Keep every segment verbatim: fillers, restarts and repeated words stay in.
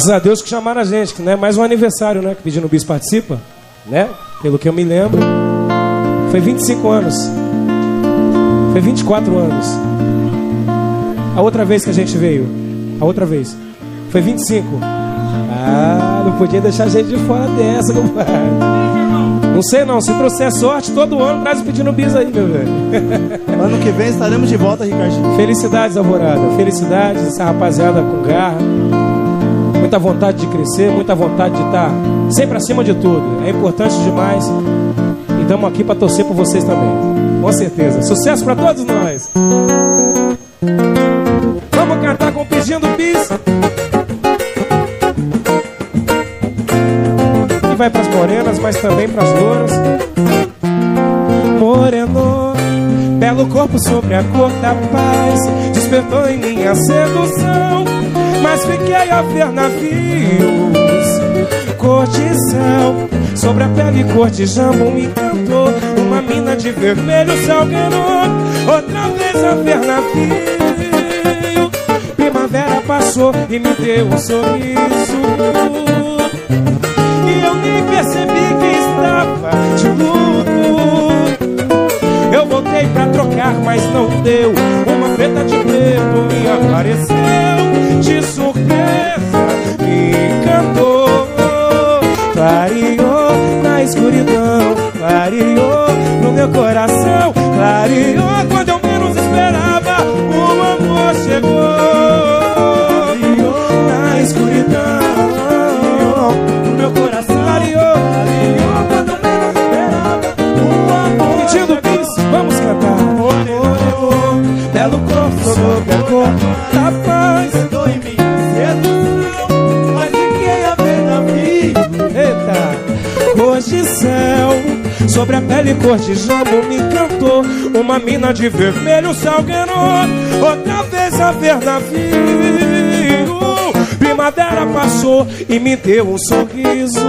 Graças a Deus que chamaram a gente, que não é mais um aniversário, né? Que Pedindo Bis participa, né? Pelo que eu me lembro, foi vinte e cinco anos. Foi vinte e quatro anos. A outra vez que a gente veio, a outra vez, foi vinte e cinco. Ah, não podia deixar a gente de fora dessa, compadre. Não sei não, se trouxer sorte, todo ano traz o Pedindo Bis aí, meu velho. Ano que vem estaremos de volta, Ricardinho. Felicidades, Alvorada. Felicidades, essa rapaziada com garra. Muita vontade de crescer, muita vontade de estar sempre acima de tudo. É importante demais. E estamos aqui para torcer por vocês também. Com certeza. Sucesso para todos nós. Vamos cantar com Pedindo Bis. E vai pras morenas, mas também pras louras. Moreno, belo corpo sobre a cor da paz, despertou em mim a sedução, mas fiquei a ver navios. Cor de céu, sobre a pele cor de jambo me encantou. Uma mina de vermelho salgueirou, outra vez a ver navio. Primavera passou e me deu um sorriso, e eu nem percebi que estava de luto. Eu voltei pra trocar, mas não deu. Uma preta de preto me apareceu de surpresa, me encantou. Clareou na escuridão, clareou no meu coração, clareou quando eu menos esperava. O amor chegou. Clareou na escuridão, no meu coração, clareou, clareou quando eu menos esperava. O amor Pedindo Bis, vamos cantar. Moreno, belo corpo sobre a cor da paz, Sentou em mim, sedução, mas fiquei a ver navio. eita, cor de céu, sobre a pele cor de jambo me encantou. Uma mina de vermelho salgueirou, outra vez a ver navio. Primavera passou e me deu um sorriso,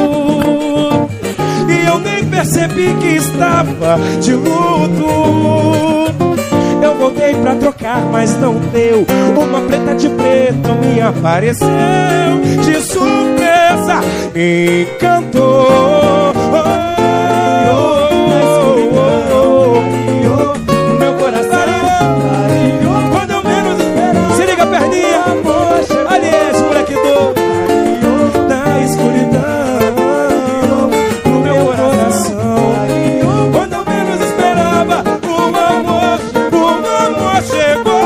e eu nem percebi que estava de luto. Eu voltei pra trocar, mas não deu. Uma preta de preto me apareceu de surpresa, me encantou. Oh, oh, oh, oh, oh. Meu coração clareou quando eu menos esperava. Se liga, perninha. Olha esse moleque doido. Na escuridão, no meu coração, quando eu menos esperava, o amor, o amor chegou.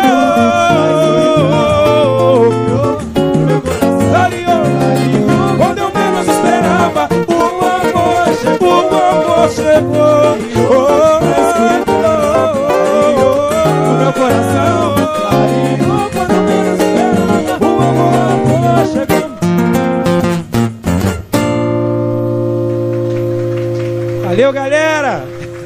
Clareou quando eu menos esperava, o amor, o amor chegou. Oh, no meu coração, clareou quando eu menos esperava, o amor chegou. Valeu, galera!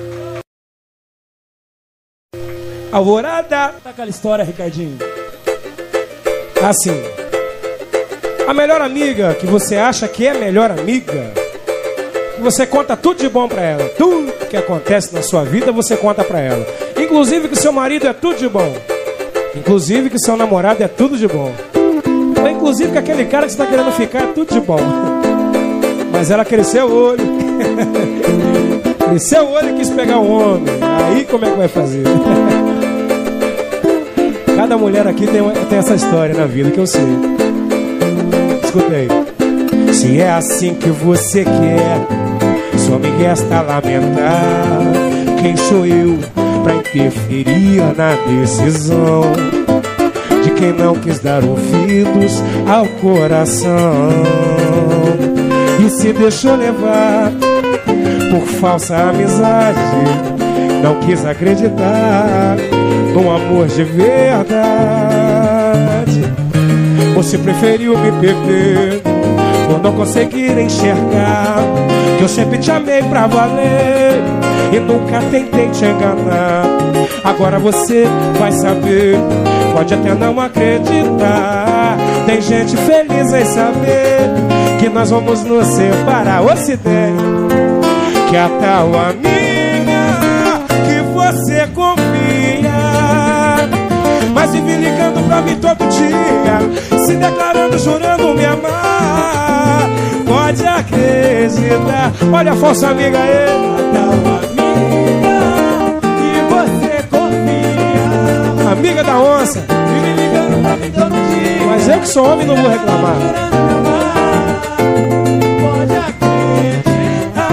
Alvorada! Tá aquela história, Ricardinho. Assim, a melhor amiga que você acha que é melhor amiga, que você conta tudo de bom pra ela. Tudo que acontece na sua vida você conta pra ela. Inclusive que seu marido é tudo de bom. Inclusive que seu namorado é tudo de bom. Ou inclusive que aquele cara que você tá querendo ficar é tudo de bom. Mas ela cresceu o olho. Cresceu o olho e quis pegar o homem. Aí como é que vai fazer? Cada mulher aqui tem, uma, tem essa história na vida que eu sei. Escuta aí. Se é assim que você quer, só me resta lamentar. Quem sou eu pra interferir na decisão de quem não quis dar ouvidos ao coração e se deixou levar por falsa amizade? Não quis acreditar num amor de verdade. Você preferiu me perder por não conseguir enxergar que eu sempre te amei pra valer e nunca tentei te enganar. Agora você vai saber, pode até não acreditar. Tem gente feliz em saber que nós vamos nos separar. Ou se der que a tal amiga que você confia, mas vive ligando pra mim todo dia, se declarando, jurando me acreditar. Olha a falsa amiga aí. Tal amiga que você confia, Amiga da onça. vive ligando pra mim todo dia. Mas eu que sou homem não vou reclamar. Pode acreditar.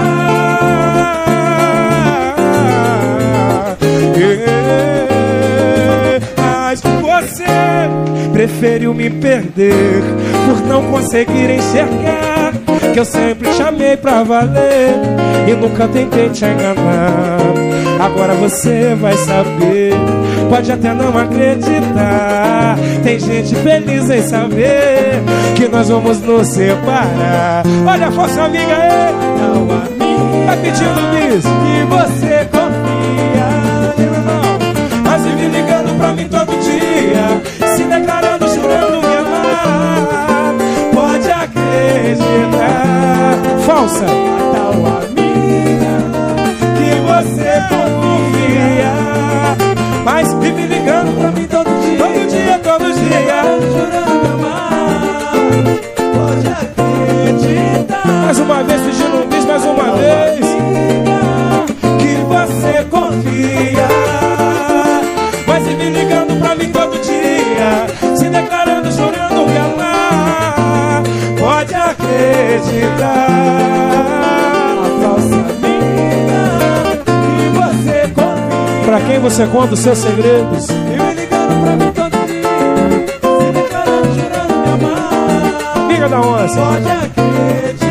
Mas você preferiu me perder por não conseguir enxergar que eu sempre chamei pra valer e nunca tentei te enganar. Agora você vai saber, pode até não acreditar. Tem gente feliz em saber que nós vamos nos separar. Olha a falsa amiga aí. Tal amiga Vai pedindo bis. que você confia, Mas vive ligando pra mim todo dia, se declarando, jurando me amar. Pode acreditar. Falsa. tal amiga Que você confia, mas vive ligando pra mim todo dia, todo dia, todo dia. jurando me amar. Pode acreditar. Mais uma vez pedindo um bis, mais uma vez. Que você confia, mas vive ligando pra mim todo dia, se declarando, chorando me amar. Pode acreditar. A falsa amiga que você confia, Pra quem você conta os seus segredos? vive ligando pra mim todo dia, se declarando, jurando me amar. Amiga da onça. Pode acreditar.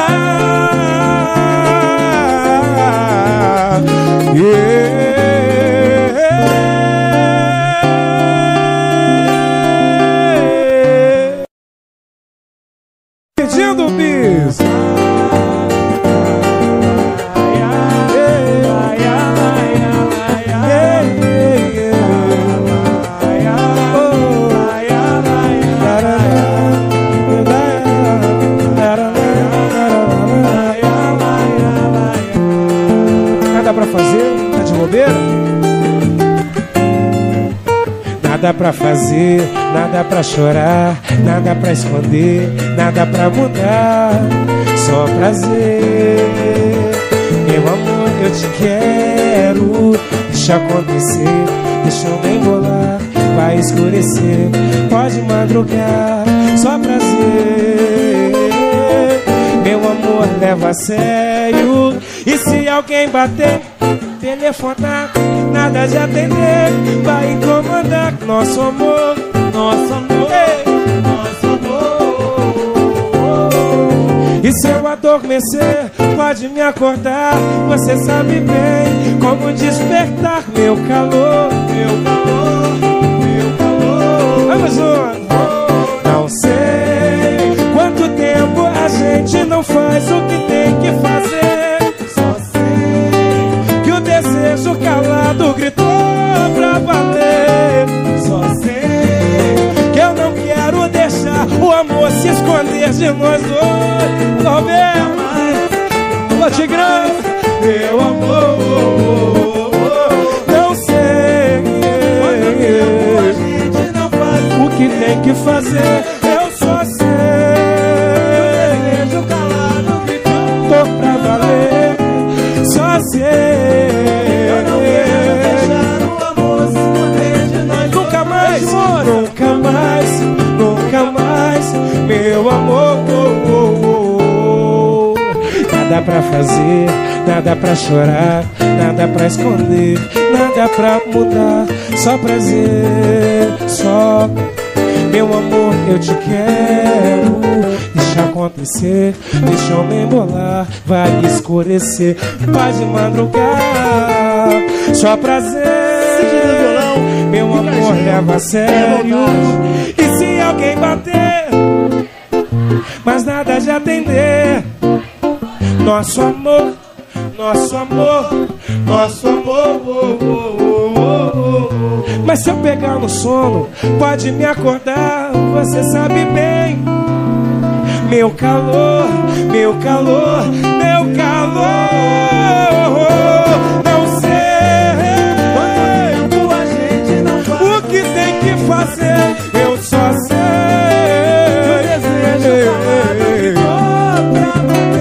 Ah, yeah. Pedindo bis. Nada pra fazer, tá de bobeira? Nada pra fazer, nada pra chorar, nada pra esconder, nada pra mudar, só prazer. Meu amor, eu te quero, deixa acontecer, deixa eu me embolar, vai escurecer, pode madrugar, só prazer. Meu amor, leva a sério, e se alguém bater, telefonar, nada de atender, vai incomodar nosso amor, nosso amor, ei, nosso amor. E se eu adormecer, pode me acordar, você sabe bem como despertar meu calor, meu calor, meu calor. Vamos juntos. Não sei quanto tempo a gente não faz o que tem que fazer, só sei que o desejo calado gritou pra valer. Só sei que eu não quero deixar o amor se esconder de nós dois. Não vê mais, ô Tigrão, meu amor. Não sei A gente não faz o que tem que fazer, eu só sei. desejo calado gritando. Tô pra valer, só sei. Eu não quero deixar o amor se esconder de nós. Nunca mais, nunca mais, nunca mais, meu amor. Nada pra fazer, nada pra chorar, nada pra esconder, nada pra mudar, só prazer, só. Meu amor, eu te quero, deixa acontecer, deixa eu me embolar, vai escurecer, pode madrugar, só prazer. Meu amor, leva a sério, e se alguém bater, mas nada de atender, nosso amor, nosso amor, nosso amor, oh, oh, oh, oh, oh. Mas se eu pegar no sono, pode me acordar, você sabe bem. Meu calor, meu calor, meu calor. Não sei Quanto tempo a gente não faz o que tem que fazer, eu só sei. o desejo calado gritou pra valer.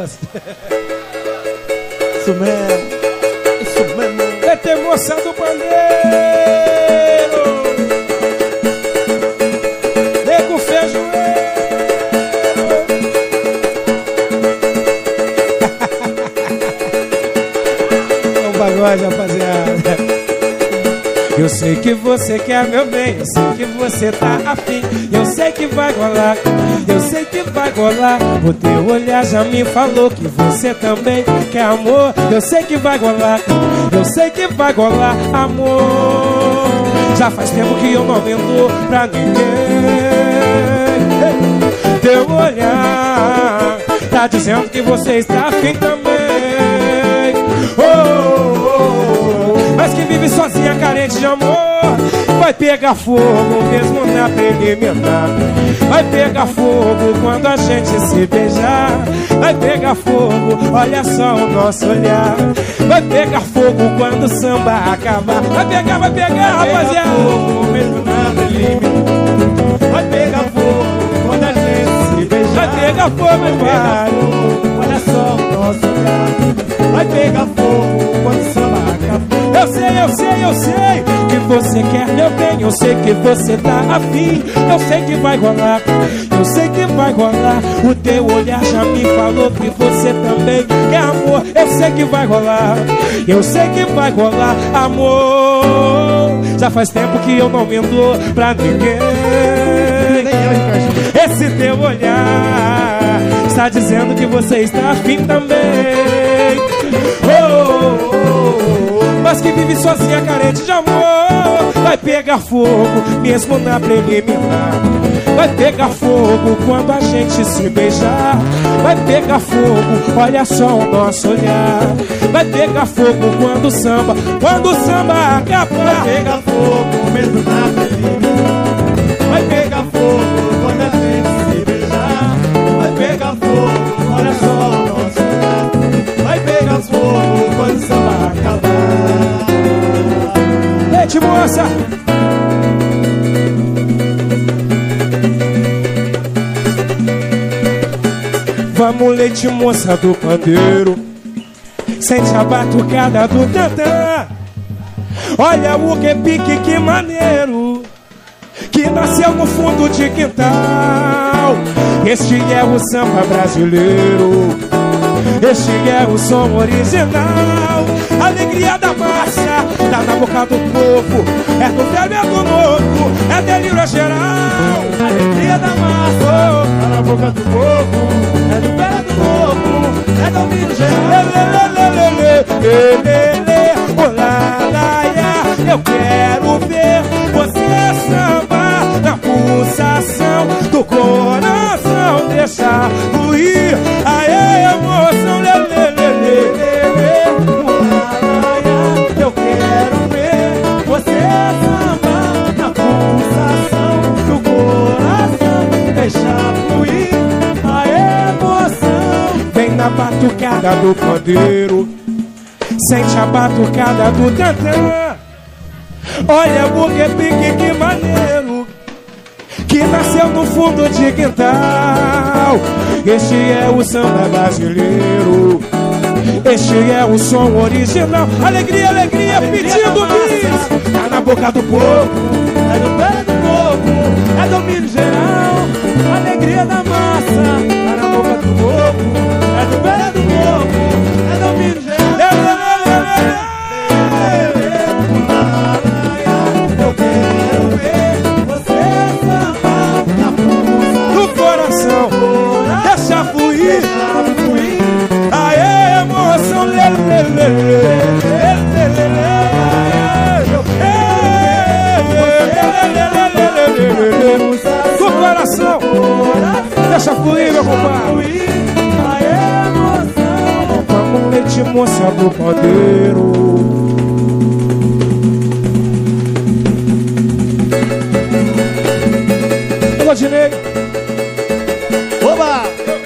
gosta. Isso mesmo. Isso mesmo. Vai ter moça do pandeiro. Nego feijoeiro. É um pagode, rapaziada. Eu sei que você quer meu bem, eu sei que você tá afim, eu sei que vai rolar, eu sei que vai rolar. O teu olhar já me falou que você também quer amor. Eu sei que vai rolar, eu sei que vai rolar, amor. Já faz tempo que eu não vendo pra ninguém. Teu olhar tá dizendo que você está afim também. Oh, oh, oh. Mas que vive sozinha, carente de amor, vai pegar fogo mesmo na preliminar. Vai pegar fogo quando a gente se beijar. Vai pegar fogo, olha só o nosso olhar. Vai pegar fogo quando o samba acabar. Vai pegar, vai pegar, vai rapaziada. Pegar fogo mesmo na preliminar. Vai pegar fogo quando a gente se beijar. Vai pegar fogo, vai pegar fogo, olha só o nosso olhar. Vai pegar fogo quando o samba acabar. Eu sei, eu sei, eu sei que você quer meu bem, eu sei que você tá afim, eu sei que vai rolar, eu sei que vai rolar. O teu olhar já me falou que você também quer amor. Eu sei que vai rolar, eu sei que vai rolar, amor. Já faz tempo que eu não vendo pra ninguém. Esse teu olhar está dizendo que você está afim também. Oh, oh, oh. Mas que vive sozinha, carente de amor, vai pegar fogo mesmo na preliminar. Vai pegar fogo quando a gente se beijar. Vai pegar fogo, olha só o nosso olhar. Vai pegar fogo quando o samba, quando o samba acabar. Vai pegar fogo mesmo na preliminar. Vai pegar fogo quando a gente se beijar. Vai pegar fogo, olha só o nosso olhar. Vai pegar fogo quando o samba acabar. Leite, moça! Vamos, leite, moça do pandeiro, sente a batucada do tantã. Olha o que pique, que maneiro, que nasceu no fundo de quintal. Este é o samba brasileiro, este é o som original. Alegria da massa, tá na boca do povo, é do velho, é do novo, é delírio geral. Alegria da massa, tá na boca do povo, é do velho, é do novo, é domínio geral. Olá, laia, eu quero ver você sambar na pulsação do coração, deixar fluir a emoção. Lê, lê, lê, lê, lê. Olá, laia, eu quero ver você sambar na pulsação do coração, deixar fluir a emoção. Vem na batucada do pandeiro, sente a batucada do tantã. Olha o que pique, que maneiro, que nasceu no fundo de quintal. Este é o samba brasileiro, este é o som original. Alegria, alegria, pedindo bis, tá na boca do povo, é do pé do povo, é domínio geral. Alegria da massa, tá na boca do povo, é do pé do povo, é domínio geral. Eu quero ver você sambar na pulsação do coração, deixa fluir a emoção. Lê, lê, lê, lê, lê, lê, lê. Do coração, deixa fluir, meu compadre. a emoção. Vamos, leite, moça do pandeiro. Alô, Dinei. Oba!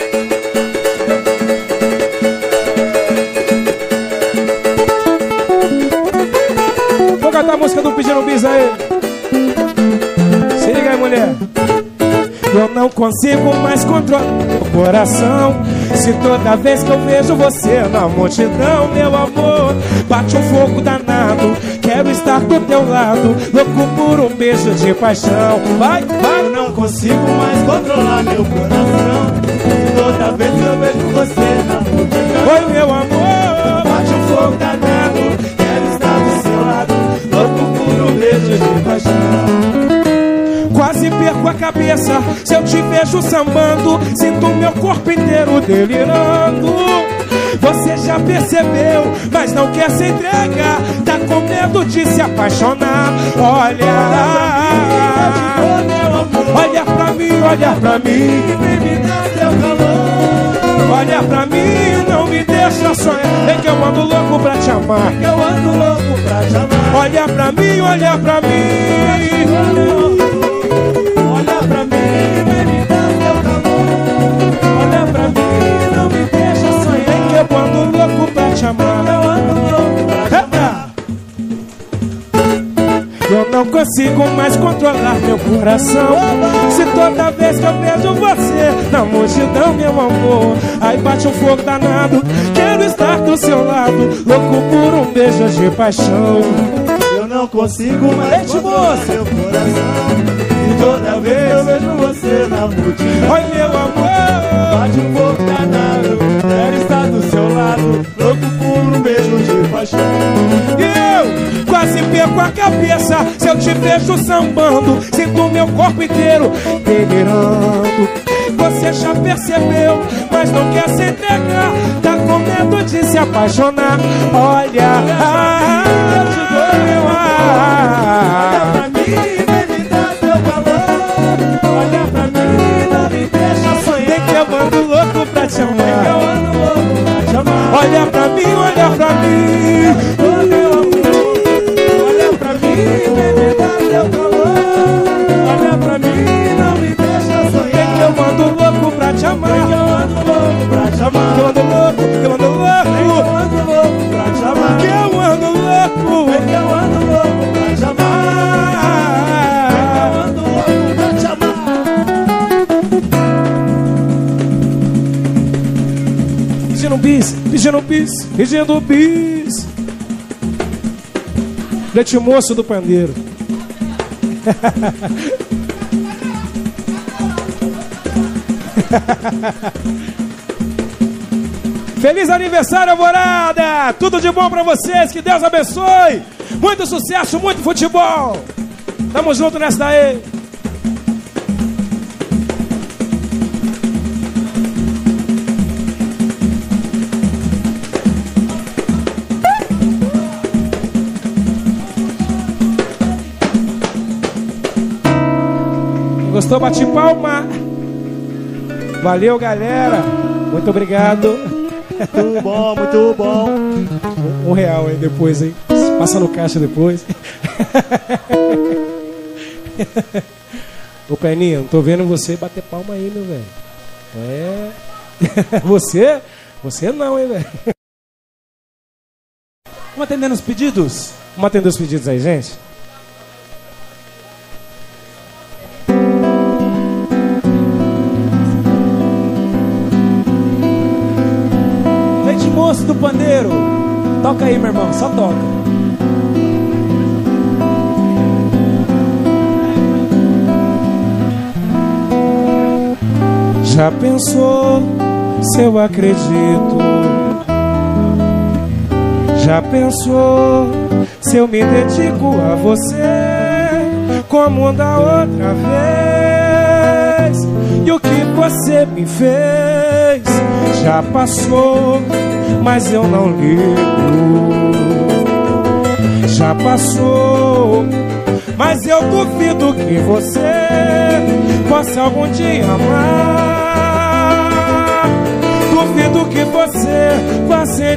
Vou cantar a música do Pedindo Bis aí. Se liga aí, mulher. Eu não consigo mais controlar o coração. Se toda vez que eu vejo você na multidão, meu amor, bate um fogo danado. Quero estar do teu lado, louco por um beijo de paixão. Vai, vai. Eu não consigo mais controlar meu coração. Se toda vez que eu vejo você na multidão, oi, meu amor, bate um fogo danado. Quero estar do seu lado, louco por um beijo de paixão. quase perco a cabeça se eu te vejo sambando. Sinto meu corpo inteiro delirando. Você já percebeu, mas não quer se entregar. Tá com medo de se apaixonar. Olha, olha pra mim, olha pra mim, vem me dar seu calor. olha pra mim, não me deixa sonhar. Vem que eu ando louco pra te amar. Eu ando louco pra te amar. Olha pra mim, olha pra mim, olha pra mim, vem me dar seu calor. Olha pra mim, não me deixa sonhar. vem que eu ando louco pra te amar. Eu ando louco pra te amar. Eu não consigo mais controlar meu coração. Se toda vez que eu vejo você na multidão, meu amor, aí bate um fogo danado. Quero estar do seu lado, louco por um beijo de paixão. Eu não consigo mais Ei, controlar moça. meu coração. E toda vez eu vejo você na multidão, Oi, meu amor, bate um fogo danado. Quero estar do seu lado, louco por um beijo de paixão. e eu quase perco a cabeça se eu te vejo sambando. Sinto meu corpo inteiro delirando. Você já percebeu, mas não quer se entregar. Tá com medo de se apaixonar. Olha, ah, eu te dou meu Olha ar. pra mim, vem me dar seu calor. Olha pra mim, não me deixa Vem sonhar. que eu ando louco pra te Eu amar. ando louco pra te amar. Olha pra mim, olha pra mim, Ô meu amor, olha pra mim, vem me dar seu calor. Olha pra mim, não me deixa vem que sonhar. eu ando louco pra te amar. Eu ando louco pra te amar. Que eu ando louco, que eu ando Eu louco, ando louco pra te amar. que eu ando louco. Vem que eu ando louco pra te amar. Eu ando louco pra te amar. Pedindo bis, pedindo bis, pedindo bis. Leite moço do pandeiro. Feliz aniversário, Alvorada! Tudo de bom pra vocês, que Deus abençoe. Muito sucesso, muito futebol. Tamo junto nessa daí. Gostou? Bate palma. Valeu, galera. Muito obrigado. Muito bom, muito bom. Um real aí depois, hein? Passa no caixa depois. Ô, Peninha, não tô vendo você bater palma aí, meu velho. É. Você? Você não, hein, velho? Vamos atendendo os pedidos? Vamos atender os pedidos aí, gente? Leite moço do pandeiro. Toca aí, meu irmão, só toca. Já pensou se eu acredito? Já pensou se eu me dedico a você como da outra vez? E o que você me fez já passou, mas eu não ligo. Já passou, mas eu duvido que você possa algum dia amar. Duvido que você possa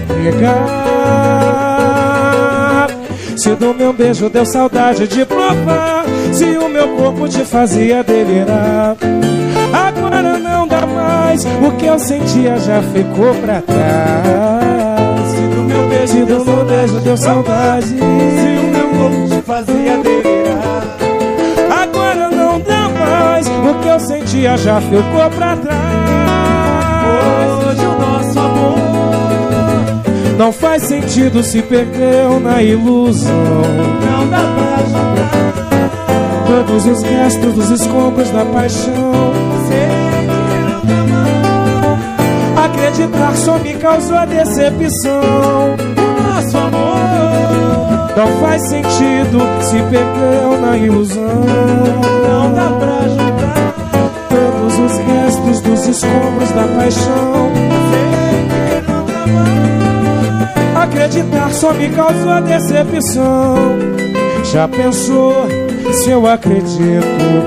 entregar. Se do meu beijo deu saudade de provar, se o meu corpo te fazia delirar, agora não dá mais, o que eu sentia já ficou pra trás. Se do meu beijo Se do meu beijo deu saudade, se o meu corpo te fazia delirar, agora não dá mais, o que eu sentia já ficou pra trás. Hoje o nosso amor não faz sentido, se perdeu na ilusão. não dá pra juntar. Todos os restos dos escombros da paixão. Sei que não dá mais. Acreditar só me causou decepção. O nosso amor não faz sentido, se perdeu na ilusão. não dá pra juntar. Todos os restos dos escombros da paixão. Sei que não dá mais. Acreditar só me causou decepção. Já pensou se eu acredito?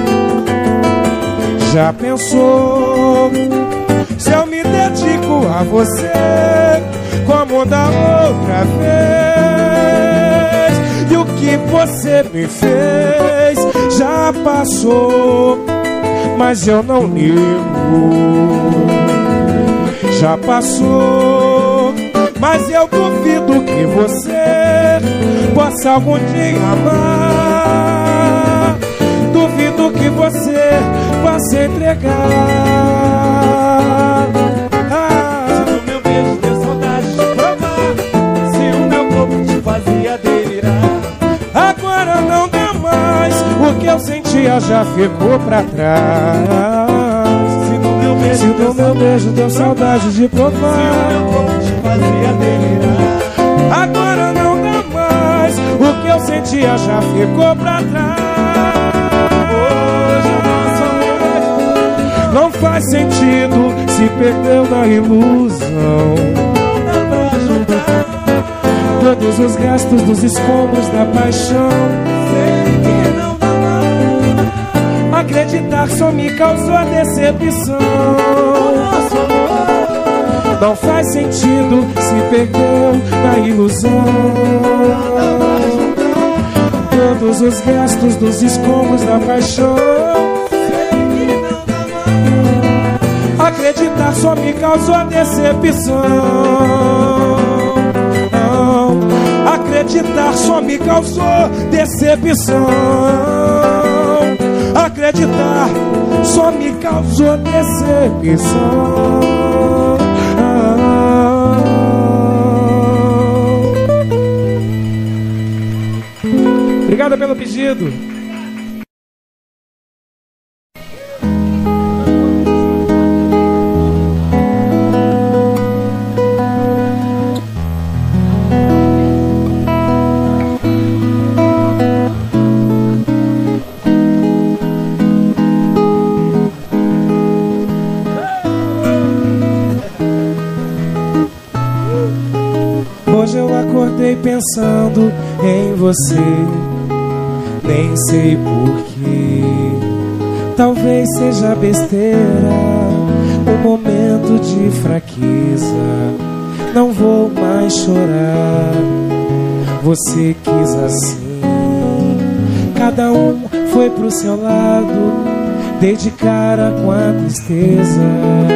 Já pensou se eu me dedico a você como da outra vez? E o que você me fez já passou, mas eu não ligo. Já passou, mas eu duvido que você possa algum dia amar. Duvido que você possa entregar. Ah, Se no meu beijo deu saudade de provar, se o meu corpo te fazia delirar. agora não dá mais, o que eu sentia já ficou pra trás. Se no meu beijo Se deu do meu beijo deu saudade de provar, se o meu corpo te fazia delirar. agora não dá mais, o que eu sentia já ficou pra trás. Hoje o nosso amor Não faz sentido, se perdeu na ilusão. não dá pra juntar. Todos os gastos dos escombros da paixão. Sei que não dá mais. Acreditar só me causou decepção. O nosso amor Não faz sentido, se perdeu na ilusão. Todos os restos dos escombros da paixão. Acreditar só me causou decepção. Acreditar só me causou decepção. Acreditar só me causou decepção. Obrigada pelo pedido. Hoje eu acordei pensando em você. Nem sei porquê, talvez seja besteira, um momento de fraqueza. Não vou mais chorar, você quis assim. Cada um foi pro seu lado, dei de cara com a tristeza.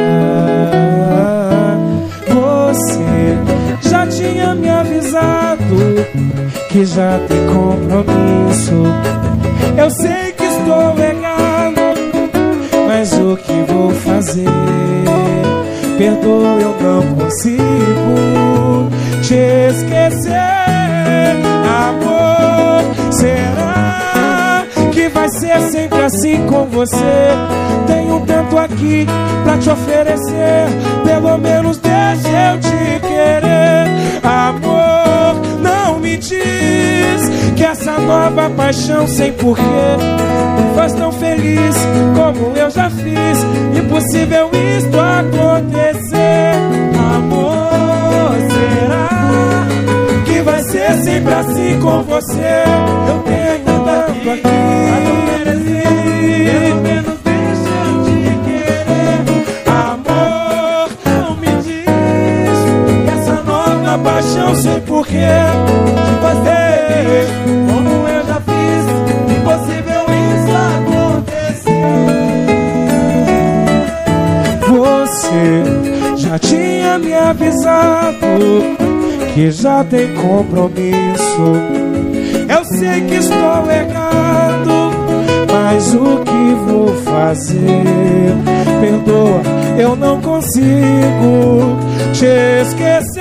Você já tinha me avisado que já tem compromisso. Eu sei que estou errado, mas o que vou fazer? Perdoa, eu não consigo te esquecer. Amor, será que vai ser sempre assim com você? Tenho tanto aqui pra te oferecer, pelo menos deixa eu te querer. Amor, não me diz que essa nova paixão sem porquê me faz tão feliz como eu já fiz. Impossível isto acontecer. Amor, será que vai ser sempre assim com você? Eu tenho tanto aqui a te oferecer, pelo menos deixa eu te querer. Amor, não me diz que essa nova paixão sem porquê te faz feliz como eu já fiz. Impossível isso acontecer. Você já tinha me avisado que já tem compromisso. Eu sei que estou errado, mas o que vou fazer? Perdoa, eu não consigo te esquecer.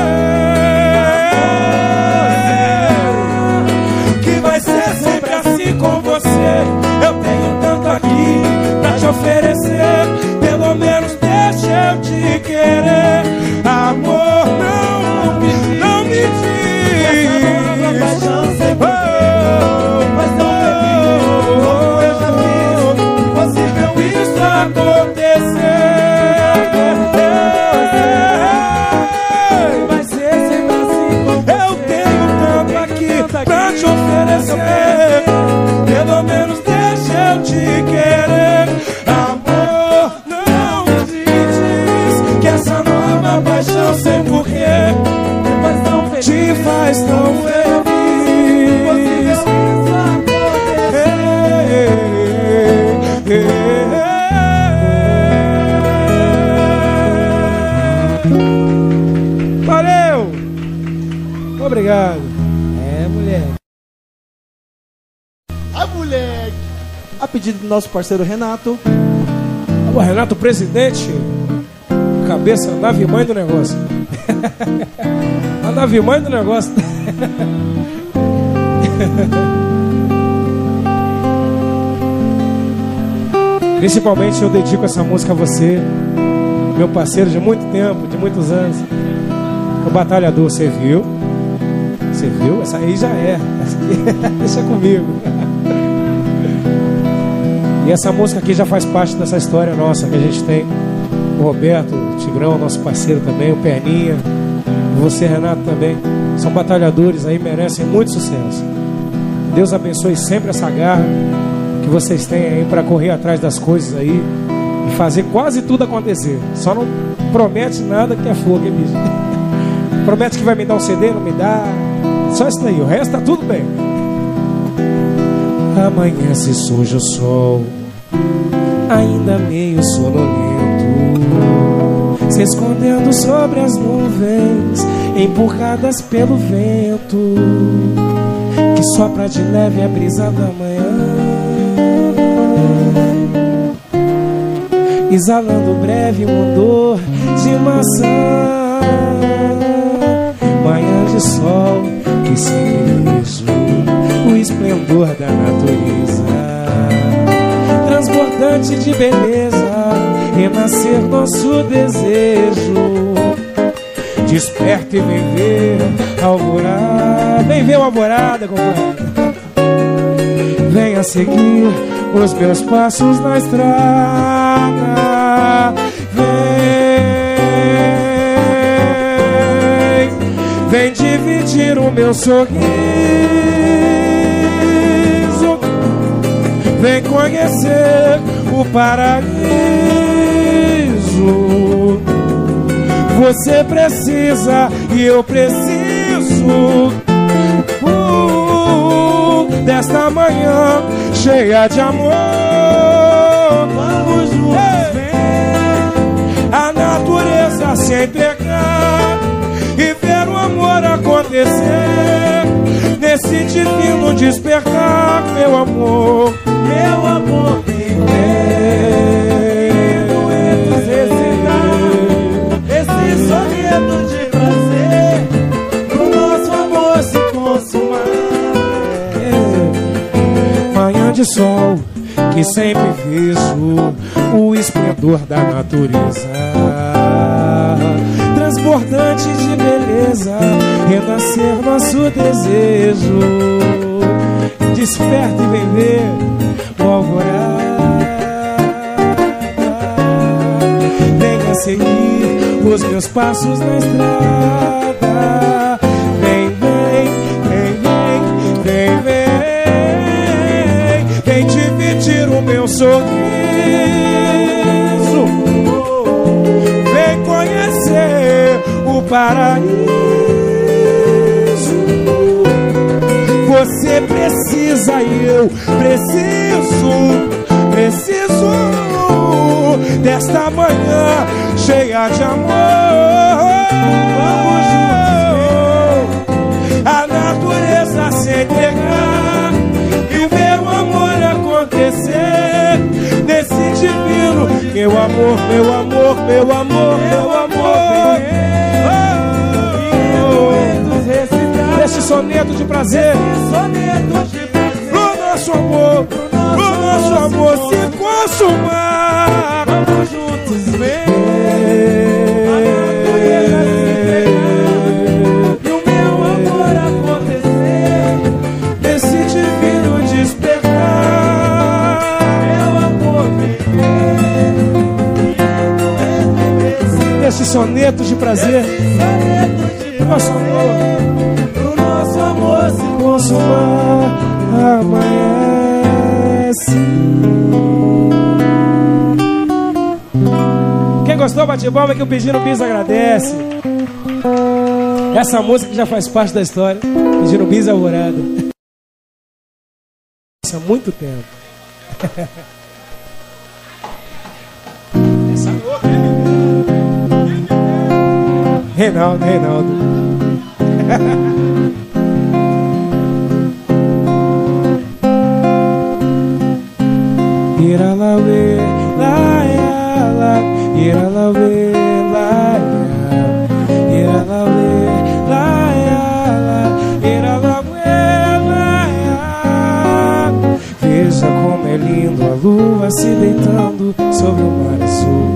Que vai ser sempre assim com você. Eu tenho tanto aqui pra te oferecer. Pelo menos deixa eu te querer. Amor, não, não me diz essa nova paixão sem porquê. Mas não termina como eu já fiz. Possível isso acontecer. vai ser sempre assim com você. Eu tenho tanto aqui pra te oferecer. Pelo menos deixa eu te querer. Amor, não me diz que essa nova paixão sem porquê te faz tão feliz. Valeu! Obrigado. É, moleque. A moleque. A pedido do nosso parceiro Renato. O Renato, presidente, cabeça, nave mãe do negócio. A nave mãe do negócio. Principalmente eu dedico essa música a você, meu parceiro de muito tempo, de muitos anos. O batalhador, você viu? Você viu? Essa aí já é. Essa aqui, deixa comigo. E essa música aqui já faz parte dessa história nossa que a gente tem. O Roberto, o Tigrão, nosso parceiro também, o Perninha, você, Renato, também. São batalhadores aí, merecem muito sucesso. Deus abençoe sempre essa garra que vocês têm aí para correr atrás das coisas aí e fazer quase tudo acontecer. Só não promete nada que é fogo, hein, bicho? Promete que vai me dar um C D, não me dá. Só isso daí, o resto tá tudo bem. Amanhece, surge o sol, ainda meio sonolento, se escondendo sobre as nuvens, empurradas pelo vento, que sopra de leve a brisa da manhã, exalando breve um odor de maçã. Manhã de sol que sempre vejo o esplendor da natureza, transbordante de beleza, renascer nosso desejo. Desperta e vem ver a alvorada. Vem ver a alvorada, compadre. Venha seguir os meus passos na estrada. Vem, vem dividir o meu sorriso. Vem conhecer o paraíso. Você precisa e eu preciso uh, desta manhã cheia de amor. Vamos juntos, ver a natureza se entregar e ver o amor acontecer nesse divino despertar, meu amor. Meu amor, vem ver esse sorriso de prazer, pro nosso amor se consumar. Manhã de sol que sempre vejo o esplendor da natureza, transbordante de beleza, renascer nosso desejo. Desperta e vem ver o alvorada. Venha seguir os meus passos na estrada. Vem, vem, vem, vem, vem, vem, vem dividir o meu sorriso. Vem conhecer o paraíso. Você precisa e eu preciso, preciso desta manhã cheia de amor. Vamos juntos, a natureza se entregar e ver o amor acontecer nesse divino. Meu amor, meu amor, meu amor, meu amor. Esse soneto de prazer, pro nosso amor, pro nosso amor se consumar. Vamos juntos ver e o meu amor acontecer, nesse divino despertar. meu amor viver. Esse soneto de prazer, pro nosso amor, Pro nosso amor se consumar, amanhece. Quem gostou, bate palma, que o Pedindo Bis agradece. Essa música já faz parte da história. Pedindo Bis Alvorada. Isso há muito tempo. Essa louca, Reinaldo, Reinaldo. Iralawe, laia, iralawe, laia, iralawe, laia, iralawe, laia. Veja como é lindo a lua se deitando sobre o mar azul.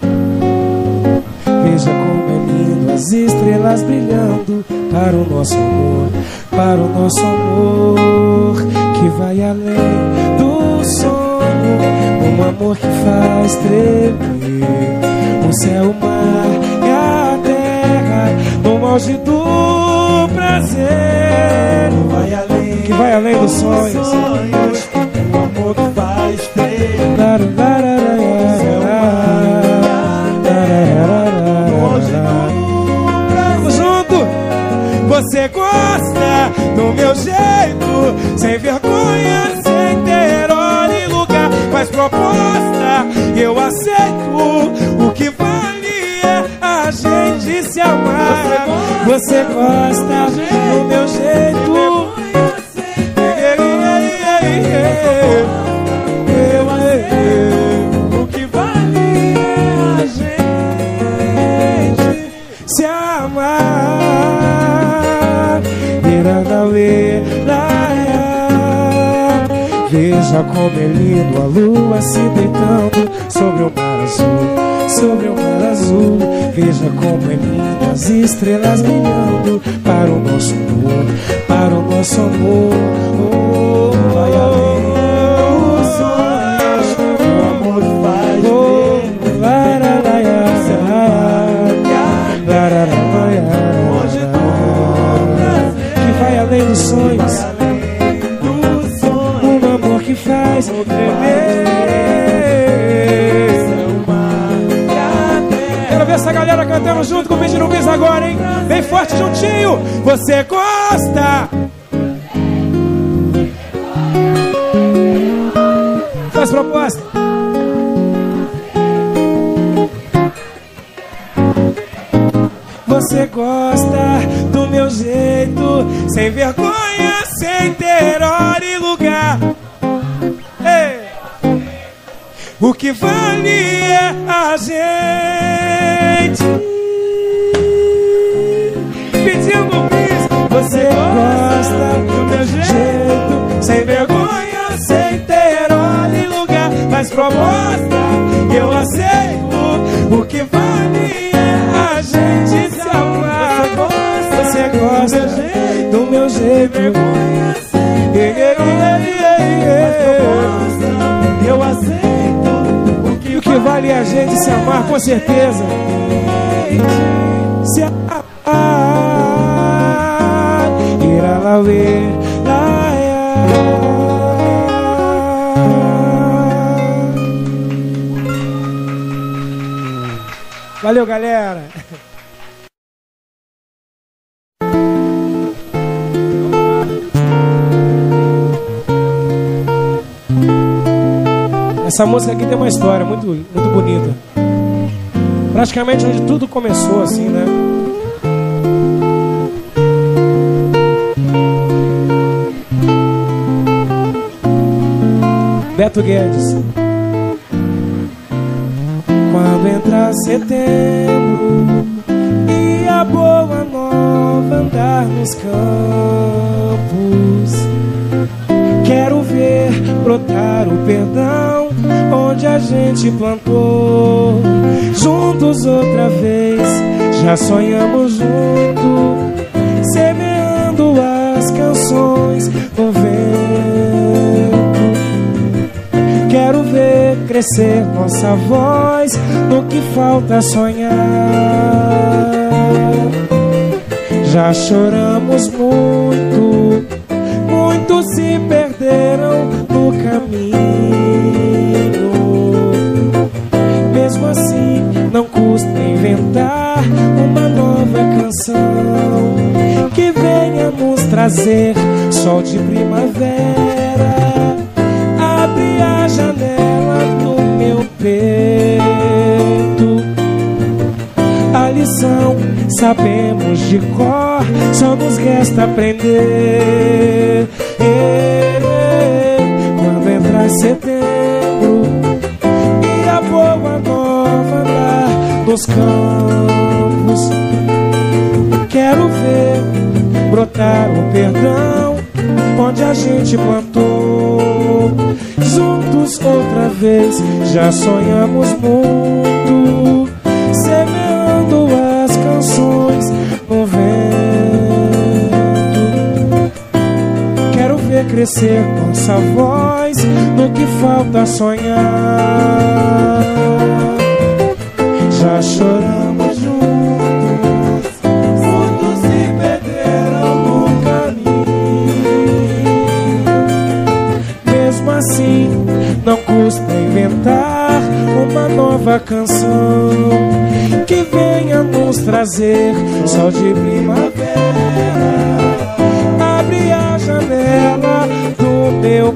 Veja como é lindo as estrelas brilhando para o nosso amor, para o nosso amor que vai além do sonho. Um amor que faz tremer o céu, o mar e a terra no auge do prazer. vai além, Que vai além dos sonhos. sonhos. Um amor que faz tremer Vamos junto! Você gosta do meu jeito, sem vergonha, sem ter hora e lugar. Faz proposta, eu aceito. O que vale é a gente se amar. Você gosta do meu jeito, eu aceito. O que vale é a gente se amar. Iranaue, laia. Veja como é lindo a lua se deitando sobre o mar azul, sobre o mar azul. Veja como é lindo as estrelas brilhando para o nosso amor, para o nosso amor. Oh, vai além dos sonhos. O amor que faz tremer longe do prazer. que vai além dos sonhos. Vai além dos sonhos. Um amor que faz tremer. Quero ver essa galera cantando junto com o Pedindo Bis agora, hein? Bem forte juntinho. Você gosta? Faz proposta. Você gosta do meu jeito, sem vergonha, sem ter hora e lugar. Ei! O que vale é a gente pedindo bis. Você gosta do meu jeito, sem vergonha, sem ter hora e lugar. Faz proposta, eu aceito. O que vale é a gente se amar. Você gosta do meu jeito, Vergonha sem eu aceito. O que e o que vale é a gente se amar, com certeza. Se amar. Iralaue, laia. Valeu, galera. Essa música aqui tem uma história muito, muito bonita. Praticamente onde tudo começou, assim, né? Beto Guedes. Quando entra entrar setembro e a boa nova andar nos campos, quero ver brotar o perdão onde a gente plantou. Juntos outra vez, já sonhamos junto, semeando as canções no vento. Quero ver crescer nossa voz no que falta sonhar. Já choramos muito, muitos se perderam no caminho. Mesmo assim, não custa inventar uma nova canção que venha nos trazer sol de primavera. Abre a janela do meu peito. A lição sabemos de cor, só nos resta aprender. Quando entrar setembro e a boa nova andar nos campos, quero ver brotar o perdão onde a gente plantou. Juntos outra vez, já sonhamos muito, semeando as canções no vento. Quero ver crescer nossa voz no que falta sonhar. Já choramos juntos, muitos se perderam no caminho. Mesmo assim, não custa inventar uma nova canção que venha nos trazer sol de primavera. Abre a janela do meu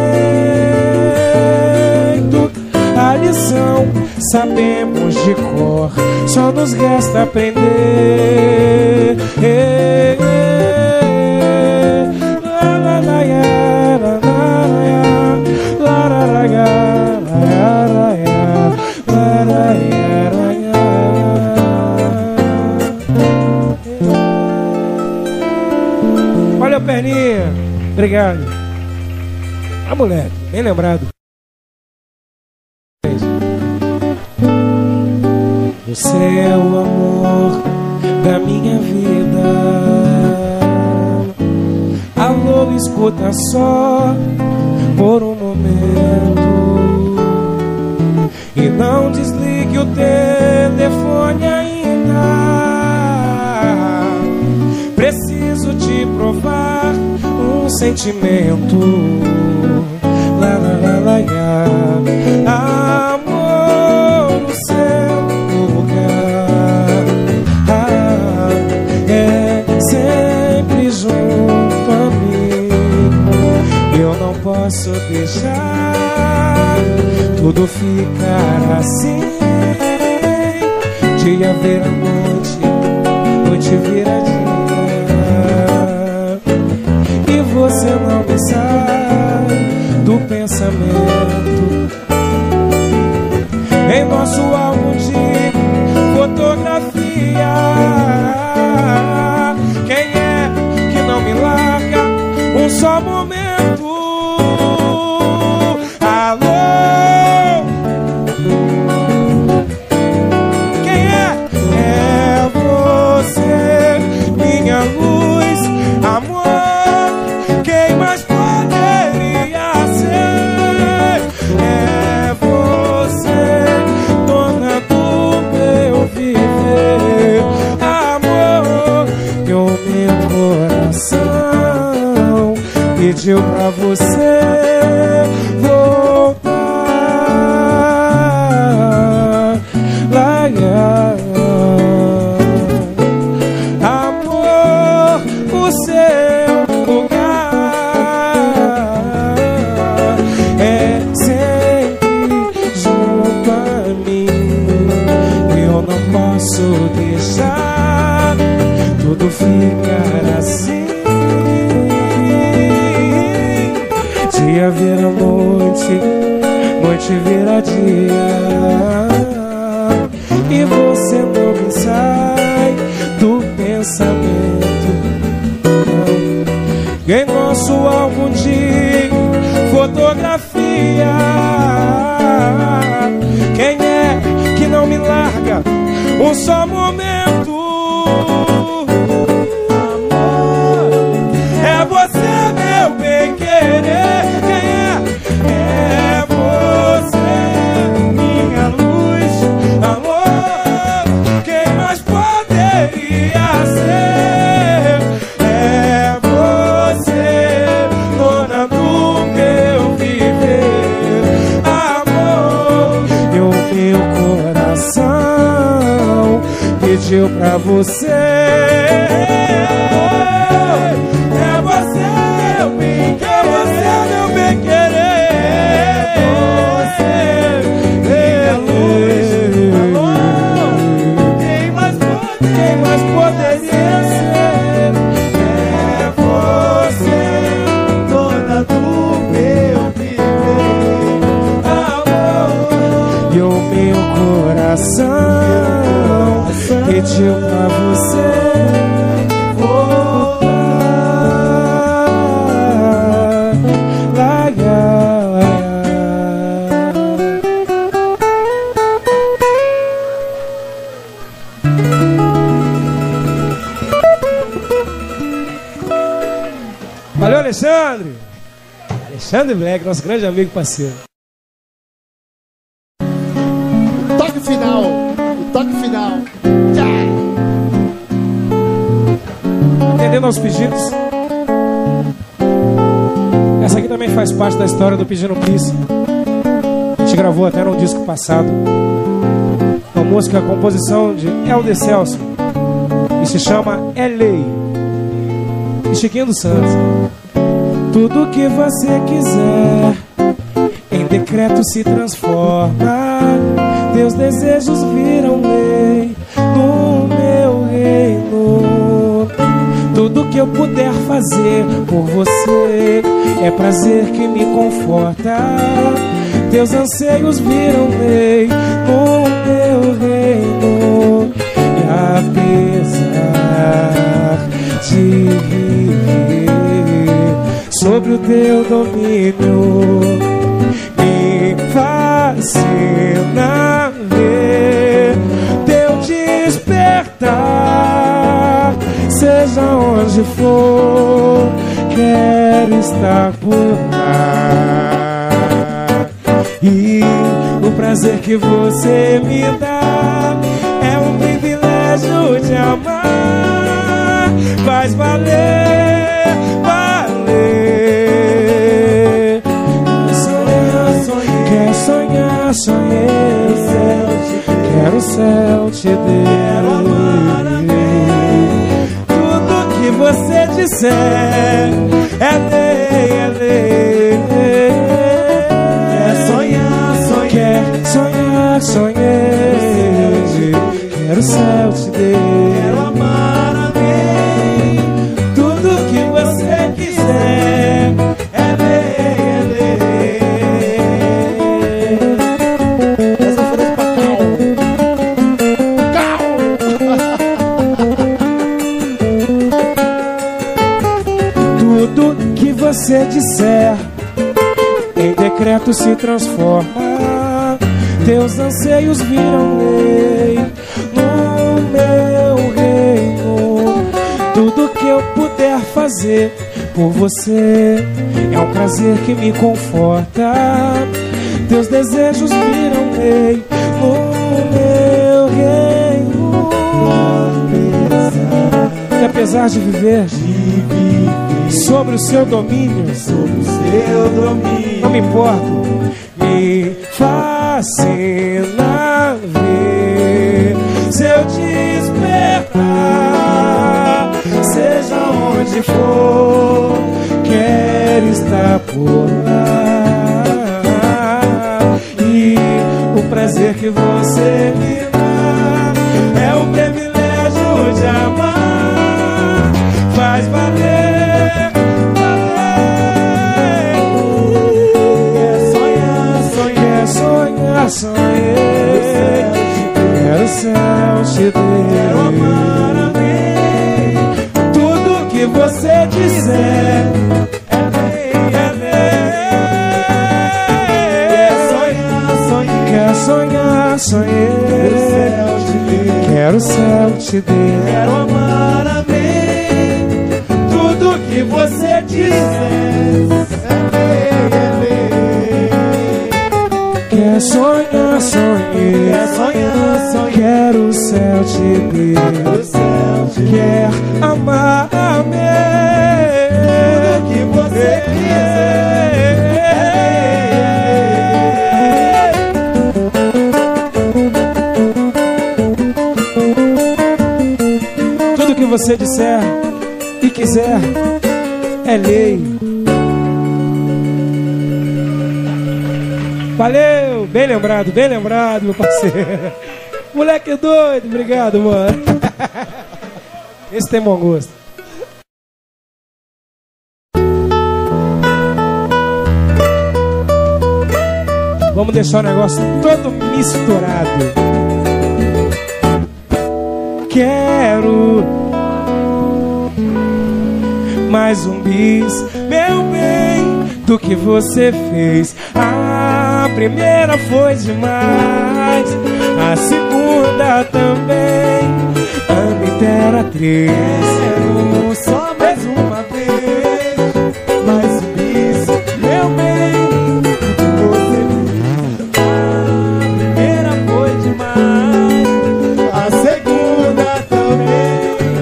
peito. A lição sabemos de cor, só nos resta aprender. Ei, ei, la, la, la, la, la, la, la, la, valeu, perninha. Obrigado. Ah, moleque, bem lembrado. Você é o amor da minha vida. Alô, escuta só por um momento e não desligue o telefone ainda. Preciso te provar um sentimento. La la la la la. Amor no seu lugar, ah, é sempre junto a mim. Eu não posso deixar tudo ficar assim. Dia vira noite, noite vira dia, e você não me sai do pensamento. Em nosso álbum de fotografia, quem é que não me larga um só momento? Alô? Quem é? É você, minha luz, amor. Quem mais poderia ser? É você, dona do meu viver, amor. E o meu coração pediu pra você voltar. Lá, lá, amor, o seu lugar é sempre junto a mim. Eu não posso deixar tudo ficar assim. Dia vira noite, noite vira dia, e você não me sai do pensamento. Não. Em nosso álbum de fotografia, quem é que não me larga um só momento? Amor, é você, meu bem querer. Quem é? É você, minha luz. Amor, quem mais poderia ser? É você, dona do meu viver. Amor, e o meu coração pediu pra você. É você, meu bem querer. É você, meu bem querer. É você, amor, quem mais pode, quem mais poderia ser? É você, dona do meu viver. Amor, e o meu coração pediu pra você voltar. Valeu, Alexandre! Alexandre Black, nosso grande amigo e parceiro. Toque final, o toque final. Entendendo aos pedidos. Essa aqui também faz parte da história do Pedindo Pisse. A gente gravou até no disco passado. Uma música, a composição de Helder Celso, e se chama É Lei, e Chiquinho dos Santos. Tudo que você quiser em decreto se transforma. Teus desejos viram lei no meu reino. Tudo que eu puder fazer por você é prazer que me conforta. Teus anseios viram lei no meu reino. E apesar de viver sobre o teu domínio, me fascina ver teu despertar. Seja onde for, quero estar por lá. E o prazer que você me dá é um privilégio de amar. Faz valer, valer. Sonhar, sonhar, quer sonhar, sonhei. Quero o céu te dar. Tudo que você disser é lei, é lei. É sonhar, sonhar, quer sonhar, sonhei. Quero o céu te dar. Quero amar alguém. Tudo que você quiser é lei, é lei. Essa foi pra Cal. Tudo que você disser em decreto se transforma. Teus anseios viram lei no meu reino. Tudo que eu puder fazer por você é um prazer que me conforta. Teus desejos viram lei no meu reino. E apesar de viver sobre o seu domínio, sobre o seu domínio, não me importo, me fascina ver seu despertar. Seja onde for, quero estar por lá. E o prazer que você me dá é o privilégio de amar. Faz valer, valer. Quer sonhar, sonhar, sonhar, sonhar. Quero ser você disser é lei, é lei. Quer sonhar, sonhei. Quero o céu te dar. Quero amar, amém. Tudo que você disser é lei, é lei. Quer sonhar, sonhei. Quer sonhar, sonhei. Quero o céu te dar. Quero o céu te dar. Quer amar, amém. Tudo que você quiser. Tudo que você disser e quiser é lei. Valeu, bem lembrado, bem lembrado, meu parceiro. Moleque doido, obrigado, mano. Esse tem bom gosto. Vamos deixar o negócio todo misturado. Quero mais um bis, meu bem, do que você fez. A primeira foi demais, a segunda também. A Imperatriz. Quero só mais uma vez, mais um bis, meu bem, você. A primeira foi demais, a segunda também.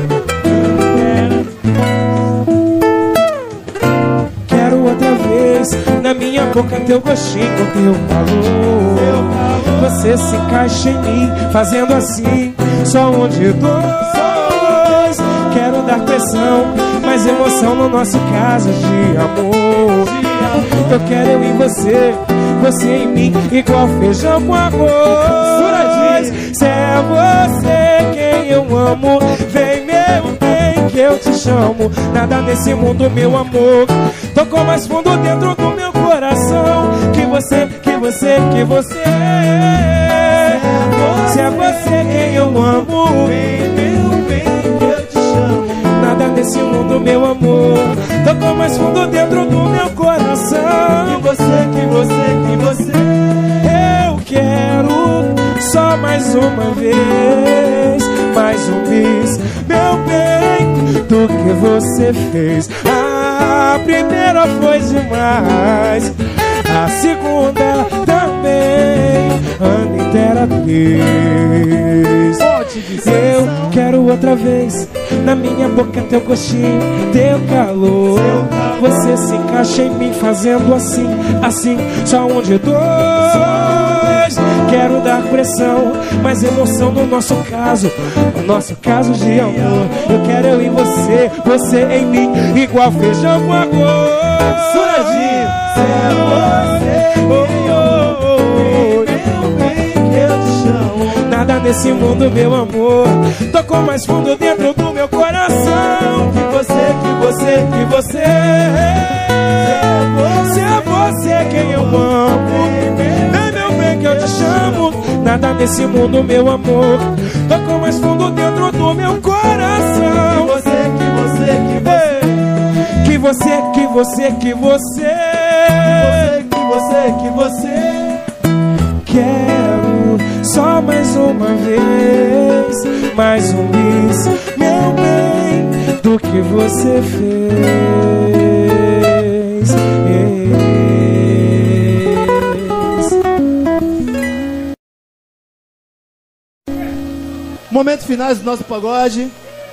Quero outra vez, na minha boca teu gostinho, teu calor. Você se encaixa em mim, fazendo assim, só onde dois. Quero dar pressão, mais emoção no nosso caso de amor. Eu quero eu em você, você em mim, igual feijão com arroz. Se é você quem eu amo, vem meu bem que eu te chamo. Nada nesse mundo, meu amor, tocou mais fundo dentro do meu coração. Que você, que você, que você. Se é você quem eu amo, Vem, meu bem, que eu te chamo. nada nesse mundo, meu amor, tocou mais fundo dentro do meu Que coração. você, que você, que você. Eu quero só mais uma vez, mais um bis, meu bem, do que você fez. A primeira foi demais, a segunda também. Ana Imperatriz. Eu quero outra vez, na minha boca teu gostinho, teu calor. Você se encaixa em mim, fazendo assim, assim, só onde dois. Quero dar pressão, mais emoção no nosso caso, no nosso caso de amor. Eu quero eu em você, você em mim, igual feijão com arroz. Suradinho, se é você, Oh, oh, oh, meu bem, que eu te chamo. oh. Nada nesse mundo, meu amor, tocou mais fundo dentro do meu coração. Que você, que você, Que você, se é você quem eu amo, vem meu bem que eu te chamo. Nada nesse mundo, meu amor, tocou mais fundo dentro do meu coração. que você, que você, Que você, que você, que você, que você, que você. quero só mais uma vez, mais um bis, meu bem, do que você fez. Momentos finais do nosso pagode.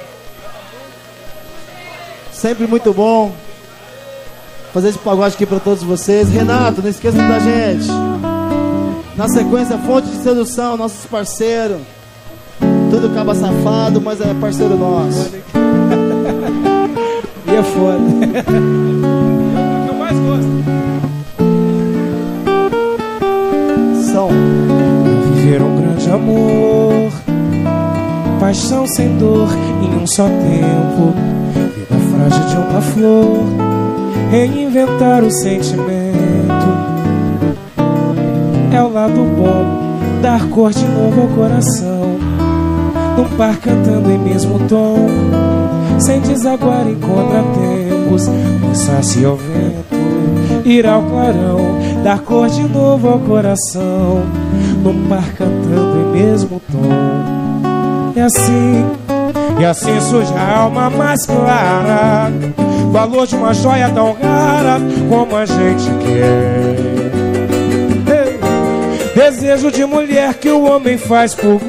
Sempre muito bom fazer esse pagode aqui para todos vocês. Renato, não esqueça da gente. Na sequência, Fonte de Sedução, nossos parceiros. Tudo caba safado, mas é parceiro nosso. E é foda. É o que eu mais gosto. São Viver um grande amor, paixão sem dor em um só tempo. Vida frágil de uma flor, reinventar o sentimento. É o lado bom, dar cor de novo ao coração. Num par cantando em mesmo tom, sem desaguar em contratempos, lançar-se ao vento, ir ao clarão, dar cor de novo ao coração, num par cantando em mesmo tom. E assim, e assim surge a alma mais clara, valor de uma joia tão rara como a gente quer. Desejo de mulher que o homem faz por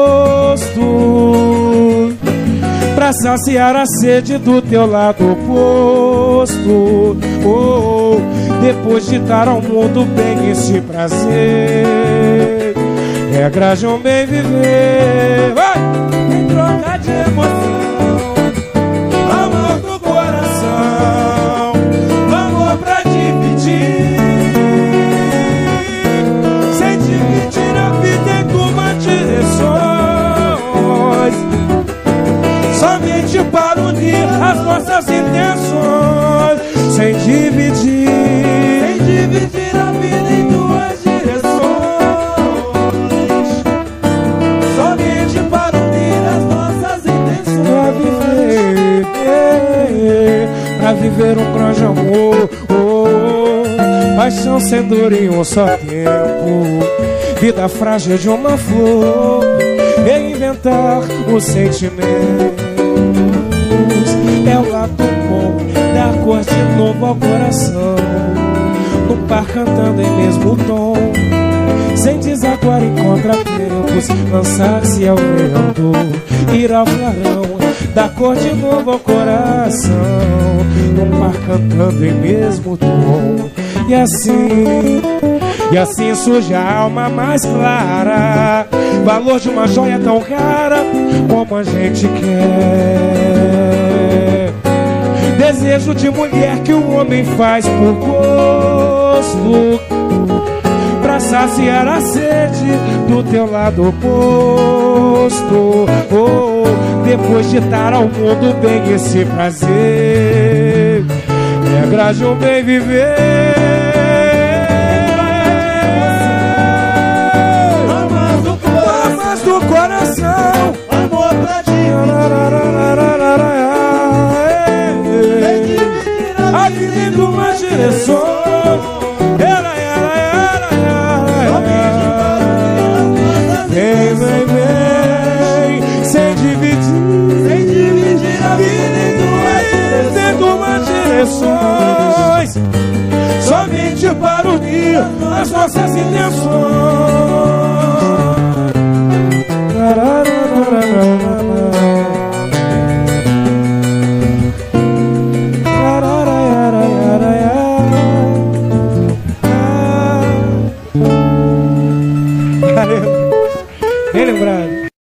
gosto, pra saciar a sede do teu lado oposto. Oh, depois de dar ao mundo bem esse prazer, regra de um bem viver. Vai! Em troca de emoção, amor do coração, amor pra dividir. Somente para unir as nossas intenções, sem dividir, sem dividir a vida em duas direções. Somente para unir as nossas intenções, pra viver, pra viver um grande amor, oh, paixão sem dor em um só tempo, vida frágil de uma flor, reinventar os sentimentos. É o lado bom, dar cor de novo ao coração, no par cantando em mesmo tom, sem desaguar em contratempos, lançar-se ao vento, ir ao clarão, dar cor de novo ao coração, no par cantando em mesmo tom. E assim, e assim surge a alma mais clara, valor de uma joia tão rara como a gente quer. Desejo de mulher que o homem faz por gosto, pra saciar a sede do teu lado oposto. Oh, depois de dar ao mundo bem esse prazer, regra de um bem viver. Do coração, amor pra dividir a vida em duas direções. Era, era, era, era. Vem, vem, vem, sem dividir, sem dividir a vida em duas direções, somente para unir as nossas intenções. Valeu, bem lembrado.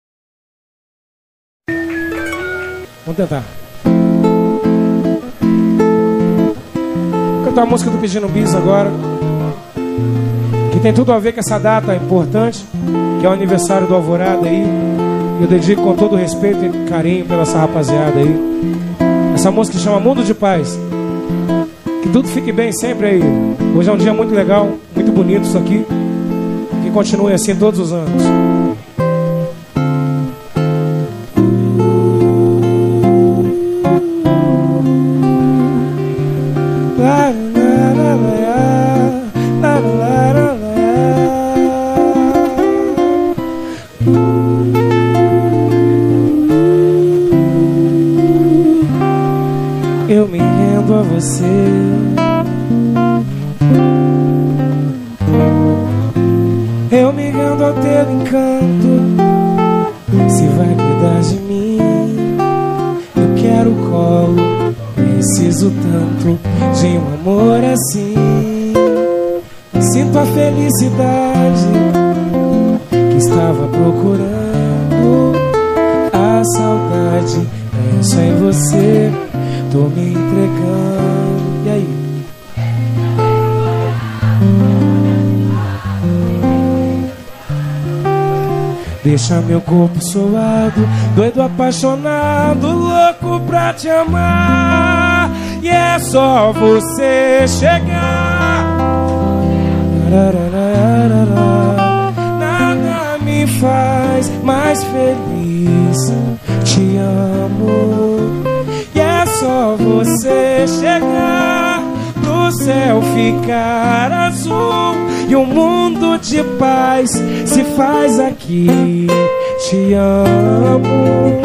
Vamos tentar. Vou cantar a música do Pedindo Bis agora, que tem tudo a ver com essa data importante, que é o aniversário do Alvorada aí. Eu dedico com todo respeito e carinho pela essa rapaziada aí. Essa música chama Mundo de Paz. Que tudo fique bem sempre aí. Hoje é um dia muito legal, muito bonito isso aqui. Que continue assim todos os anos. Eu me rendo a você, eu me rendo ao teu encanto. Se vai cuidar de mim, eu quero colo, preciso tanto de um amor assim. Sinto a felicidade que estava procurando, a saudade penso em você. Tô me entregando. E aí? Deixa meu corpo suado, doido, apaixonado, louco pra te amar. E é só você chegar. Nada me faz mais feliz. Te amo. só você chegar pro céu ficar azul e um mundo de paz se faz aqui. Te amo.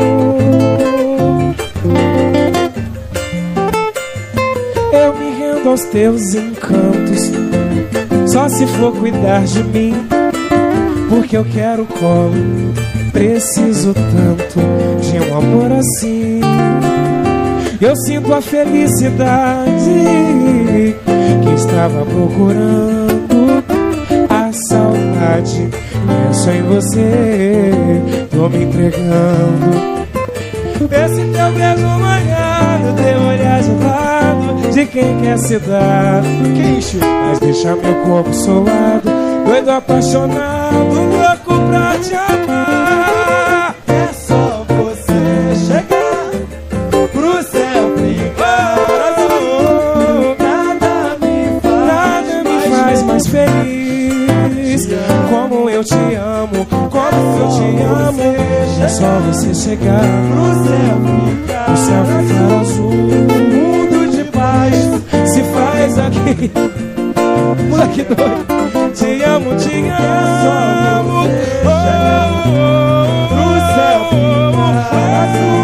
Eu me rendo aos teus encantos, só se for cuidar de mim, porque eu quero colo, preciso tanto de um amor assim. Eu sinto a felicidade que estava procurando, a saudade, penso em você, tô me entregando. Esse teu beijo molhado, teu olhar gelado, de quem quer se dar, queixo, mas deixa meu corpo suado, doido, apaixonado, louco pra te amar. É só você chegar pro céu ficar azul. Nada me faz, nada me faz mais feliz. Como eu te amo, como eu te amo. É só você chegar pro céu ficar, pro céu ficar azul. Mundo de paz se faz aqui. Moleque doido. Te amo, te amo. Oh, oh, oh, pro céu ficar azul.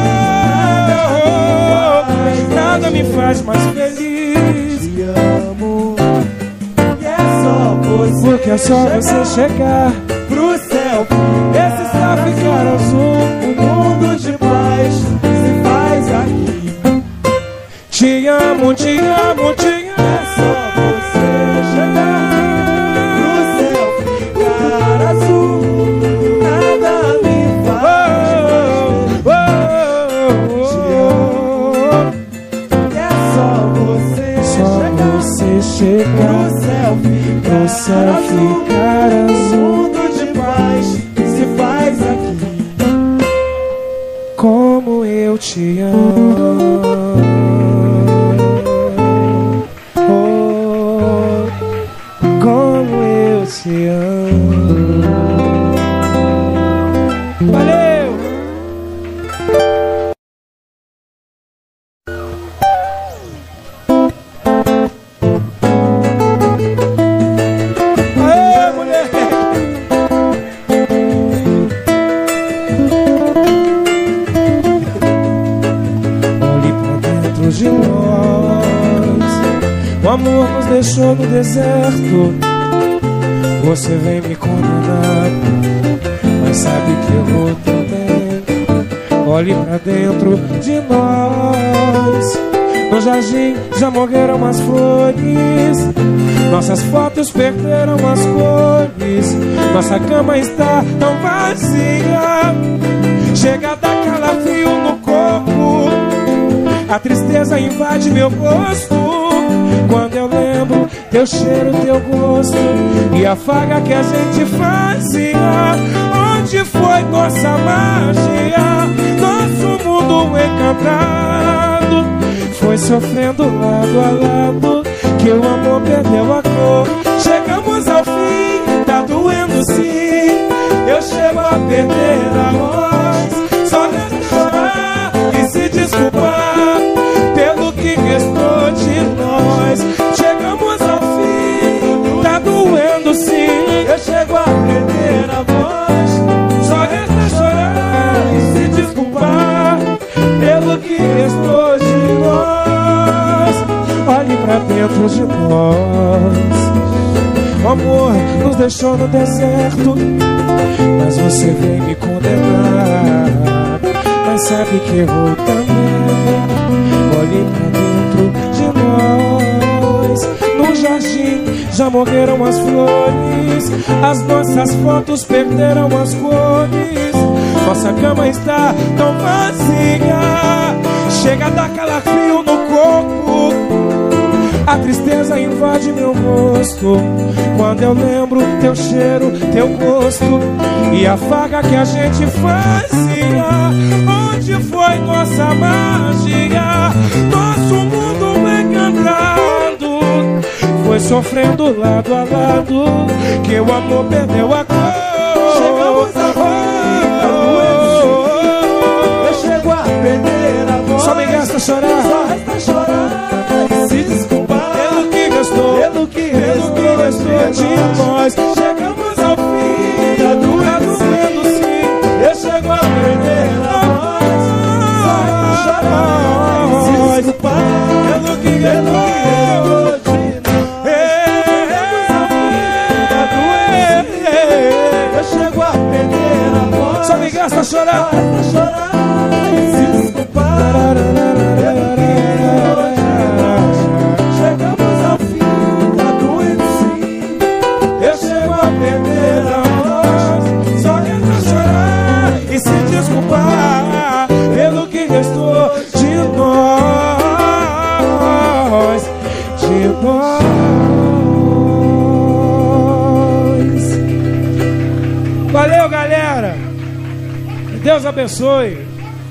Nada me faz mais feliz. Te amo. E é só você, porque é só você chegar pro céu, esse céu ficar azul. Um mundo de paz se faz aqui. Te amo, te amo, te amo. É só você chegar pro céu ficar azul. Nada me faz mais feliz. E é só você só chegar você chegar pro céu ficar, pro céu ficar azul. Mundo de paz se faz aqui. Como eu te amo. Oh, como eu te amo. Valeu! Aê, moleque! Olhe pra dentro de nós, o amor nos deixou no deserto. Você vem me condenar, mas sabe que errou também. Olhe pra dentro de nós, no jardim já morreram as flores, nossas fotos perderam as cores, nossa cama está tão vazia. Chega a dar calafrio no corpo, a tristeza invade meu rosto. Quando eu lembro teu cheiro, teu gosto e a farra que a gente fazia. Onde foi nossa magia, nosso mundo encantado? Foi sofrendo lado a lado que o amor perdeu a cor. Chegamos ao fim, tá doendo sim, eu chego a perder a voz. Só resta chorar e se desculpar pelo que restou de nós. Chegamos ao fim, tá doendo sim, Eu chego a perder a voz. só resta chorar e se desculpar pelo que restou de nós. Olhe pra dentro de nós, o amor nos deixou no deserto, mas você vem me condenar, mas sabe que errou também. Olhe pra dentro de nós, no jardim já morreram as flores, as nossas fotos perderam as cores, nossa cama está tão vazia. Chega a dar calafrio no corpo, a tristeza invade meu rosto. Quando eu lembro teu cheiro, teu gosto e a farra que a gente fazia. Onde foi nossa magia, nosso mundo encantado? Foi sofrendo lado a lado que o amor perdeu a cor. Chegamos ao fim, tá doendo sim, eu chego a perder a voz. Só me resta chorar, só resta chorar e se desculpar pelo que gastou, pelo que pelo que restou de nós. Chegamos ao fim, tá doendo sim, eu chego a perder a voz. Só resta chorar e se desculpar pelo que pelo que restou de nós. Eu chego a perder a voz. Só me gasta chorar, só resta chorar e se desculpar pelo que restou de nós. Chegamos ao fim, tá doendo sim, eu chego a perder a voz. só resta chorar e se desculpar pelo que restou de nós, de nós. Valeu, galera. Deus abençoe.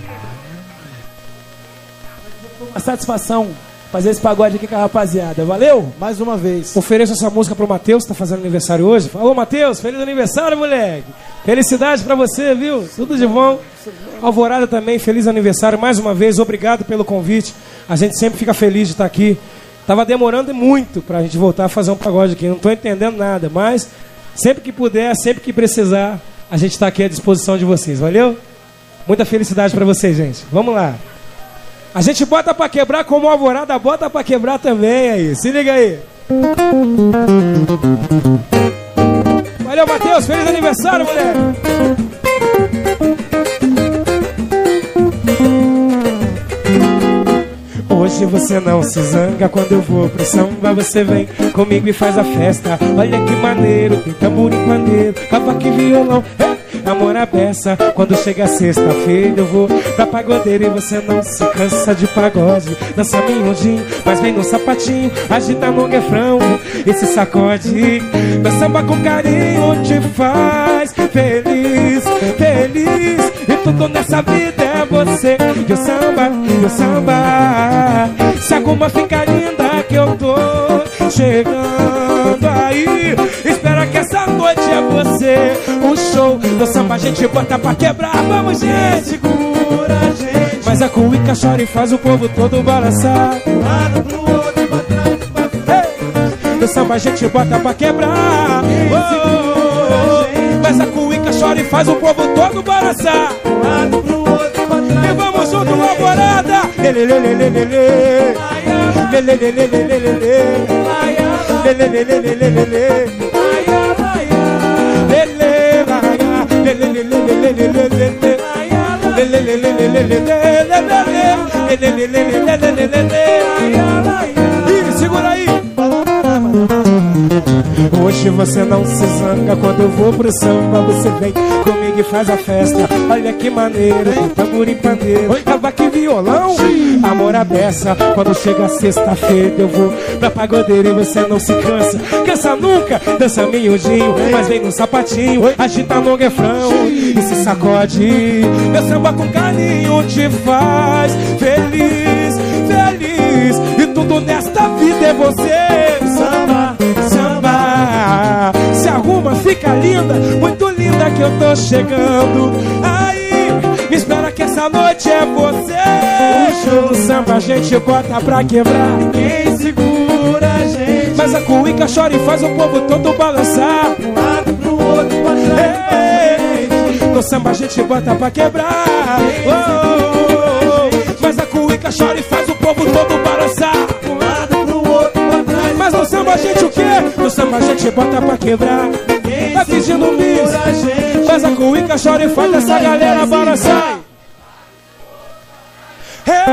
Uma satisfação fazer esse pagode aqui com a rapaziada. Valeu? Mais uma vez. Ofereço essa música pro Matheus, que tá fazendo aniversário hoje. Alô, Matheus, feliz aniversário, moleque. Felicidade pra você, viu? Tudo de bom. Alvorada também, feliz aniversário mais uma vez. Obrigado pelo convite. A gente sempre fica feliz de estar aqui. Tava demorando muito pra gente voltar a fazer um pagode aqui. Não tô entendendo nada, mas sempre que puder, sempre que precisar, a gente tá aqui à disposição de vocês. Valeu? Muita felicidade pra vocês, gente. Vamos lá. A gente bota pra quebrar como a Alvorada bota pra quebrar também aí. Se liga aí. Valeu, Matheus. Feliz aniversário, moleque. Hoje você não se zanga quando eu vou pro samba. Você vem comigo e faz a festa. Olha que maneiro, tem tambor e pandeiro, cavaco e violão. Hey! Amor à beça, quando chega sexta-feira eu vou pra pagodeira e você não se cansa de pagode. Dança miudinho, mas vem no sapatinho, agita no refrão e se sacode. Meu samba com carinho te faz feliz, feliz. E tudo nessa vida é você. E o samba, e o samba. Se alguma fica linda que eu tô chegando aí, espera que essa noite é você. O show do samba a gente bota pra quebrar. Vamos, gente, Segura a gente, mas a cuíca chora e faz o povo todo balançar. um lado pro outro, pra trás, pra frente. Do samba a gente bota pra quebrar. Oh, oh, oh. Mas a cuíca chora e faz o povo todo balançar. Um lado pro outro, pra trás. E vamos junto na Alvorada. Lele, lele, lele, lele. Lele, lele, lele, lele. Lele, lele, lele, lele. Ih, segura aí. Hoje você não se zanga quando eu vou pro samba. Você vem comigo e faz a festa. Olha que maneiro, tem tambor e pandeiro, cavaco e violão. Amor à beça, quando chega sexta-feira eu vou pra pagodeira e você não se cansa. Cansa nunca, dança miudinho, mas vem no sapatinho, agita no refrão e se sacode. Meu samba com carinho te faz feliz, feliz. E tudo nesta vida é você. Samba, samba. Se arruma, fica linda, muito linda que eu tô chegando aí. Me espera que essa noite é você. O samba a gente bota pra quebrar. Ninguém segura a gente, Mas a cuíca chora e faz o povo todo balançar. um lado pro outro, pra trás, pra frente. No samba a gente bota pra quebrar. Oh, oh, oh. Mas a cuíca chora e faz o povo todo balançar. Um lado pro outro, pra trás. Mas no samba a gente o quê? No samba a gente bota pra quebrar. Ninguém Tá fingindo miss, segura a gente, mas a cuíca chora e faz essa galera balançar. Hey, hey,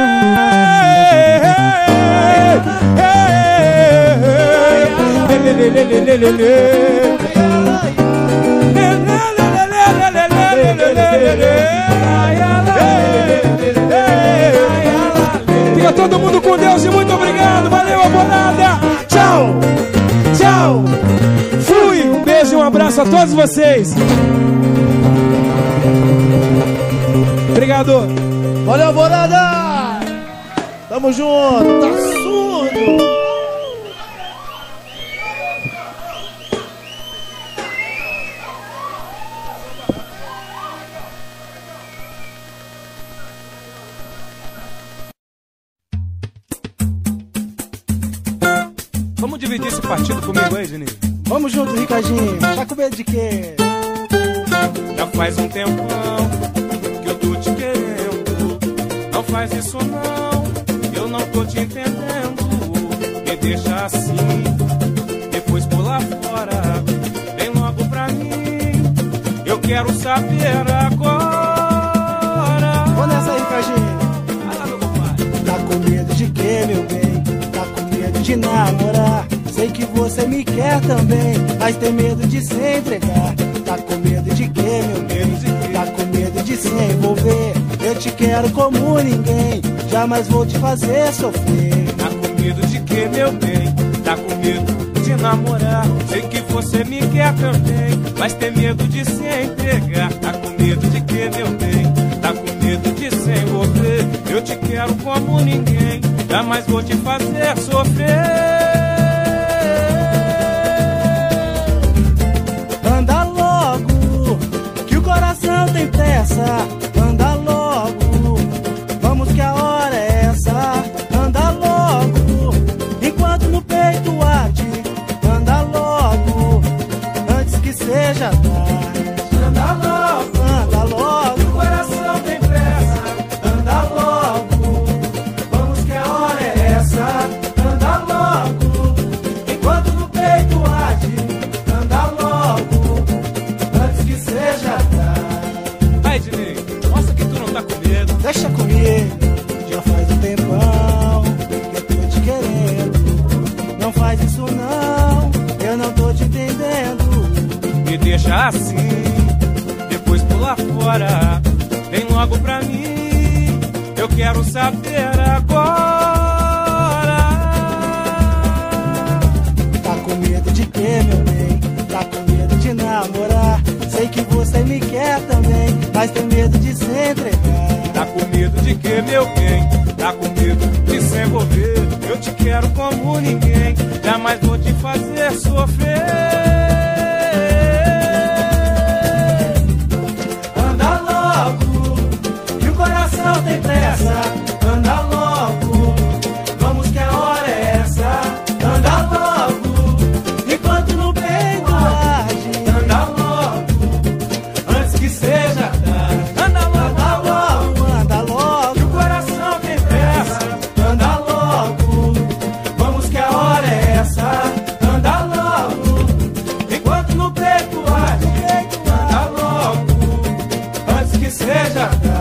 hey, hey, hey, hey, hey, hey, fica todo mundo com Deus e muito obrigado. Valeu, Alvorada. Tchau, tchau. Fui. Um beijo e um abraço a todos vocês. Obrigado. Valeu, Alvorada! Tamo junto! Tá surdo! Vamos dividir esse partido comigo aí, Juninho? Vamos junto, Ricardinho. Tá com medo de quê? Já faz um tempão que eu tô te querendo. Não faz isso não, eu não tô te entendendo. Me deixa assim, depois pula fora. Vem logo pra mim, eu quero saber agora. Vou nessa aí, Ricardinho. Vai lá, meu compadre. Tá com medo de quê, meu bem? Tá com medo de namorar. Sei que você me quer também, mas tem medo de se entregar. Tá com medo de quê, meu bem? Tá com medo de se envolver. Eu te quero como ninguém, jamais vou te fazer sofrer. Tá com medo de quê, meu bem? Tá com medo de namorar. Sei que você me quer também, mas tem medo de se entregar. Tá com medo de quê, meu bem? Tá com medo de se envolver. Eu te quero como ninguém, jamais vou te fazer sofrer. Anda logo, que o coração tem pressa. Anda logo, vamos que a hora é essa. Anda logo, enquanto no peito arde. Anda logo, antes que seja tarde. Anda logo, Anda logo, o coração tem pressa. anda logo, vamos que a hora é essa. Anda logo, enquanto no peito arde. Anda logo, antes que seja tarde. Ai, Juninho, mostra que tu não tá com medo. Deixa comigo, já faz um tempão que eu tô te querendo. Não faz isso não, eu não tô te entendendo. Me deixa assim, depois pula fora. Vem logo pra mim, eu quero saber agora. Tá com medo de quê, meu bem? Tá com medo de namorar. Sei que você me quer também, mas tem medo de se entregar. Tá com medo de quê, meu bem? Tá com medo de se envolver. Eu te quero como ninguém, jamais vou te fazer sofrer. Anda logo, que o coração tem pressa. Anda logo, vamos que a hora é essa. Anda logo, enquanto no peito arde. Anda logo, antes que seja tarde. Anda logo, Anda logo, anda logo, que o coração tem pressa. anda logo, vamos que a hora é essa. Anda logo, enquanto no peito arde. Anda logo, antes que seja tarde.